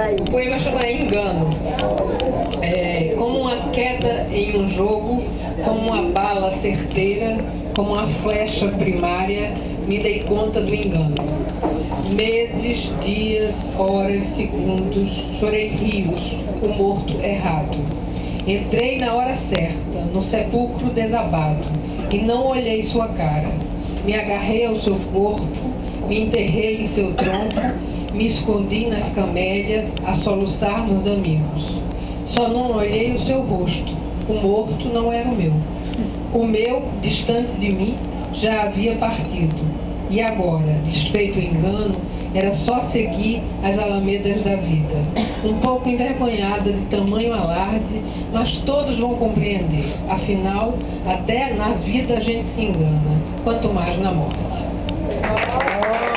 O poema chama Engano. Como uma queda em um jogo, como uma bala certeira, como uma flecha primária, me dei conta do engano. Meses, dias, horas, segundos, chorei rios, o morto errado. Entrei na hora certa, no sepulcro desabado, e não olhei sua cara. Me agarrei ao seu corpo, me enterrei em seu tronco, me escondi nas camélias, a soluçar nos amigos. Só não olhei o seu rosto, o morto não era o meu. O meu, distante de mim, já havia partido. E agora, desfeito o engano, era só seguir as alamedas da vida. Um pouco envergonhada de tamanho alarde, mas todos vão compreender. Afinal, até na vida a gente se engana, quanto mais na morte.